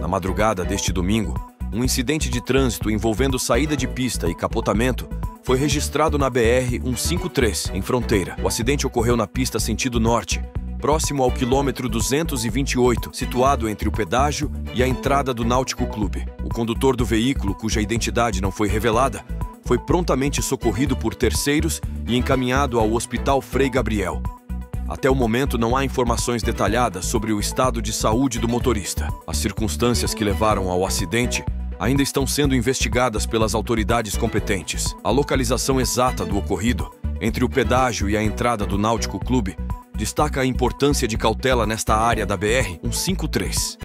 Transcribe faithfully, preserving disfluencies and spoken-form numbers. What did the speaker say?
Na madrugada deste domingo, um incidente de trânsito envolvendo saída de pista e capotamento foi registrado na B R cento e cinquenta e três, em Fronteira. O acidente ocorreu na pista sentido norte, próximo ao quilômetro duzentos e vinte e oito, situado entre o pedágio e a entrada do Náutico Clube. O condutor do veículo, cuja identidade não foi revelada, foi prontamente socorrido por terceiros e encaminhado ao Hospital Frei Gabriel. Até o momento, não há informações detalhadas sobre o estado de saúde do motorista. As circunstâncias que levaram ao acidente ainda estão sendo investigadas pelas autoridades competentes. A localização exata do ocorrido, entre o pedágio e a entrada do Náutico Clube, destaca a importância de cautela nesta área da B R cento e cinquenta e três.